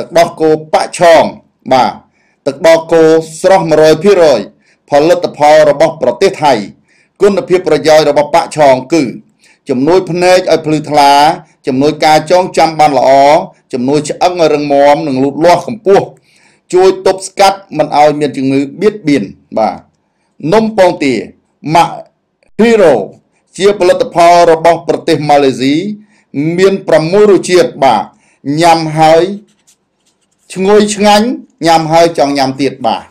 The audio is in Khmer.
ទឹកដោះគោប៉ាក់ឆងបាទទឹកដោះគោស្រស់ 100% ផលិតផលរបស់ប្រទេសថៃគុណភាពប្រយោជន៍របស់ប៉ាក់ឆងគឺជំនួយភ្នែកឲ្យភ្លឺថ្លាជំនួយការចងចាំបានល្អជំនួយឆ្អឹងឲ្យរឹងមាំនិងលូតលាស់កម្ពស់ជួយទប់ស្កាត់មិនឲ្យមានជំងឺបៀតបៀនបាទនំពងទា Mak Hero ជាផលិតផលរបស់ប្រទេសម៉ាឡេស៊ីមាន6រសជាតិបាទញ៉ាំហើយឈ្ងុយឆ្ងាញ់ញ៉ាំហើយចង់ញ៉ាំទៀតបាទ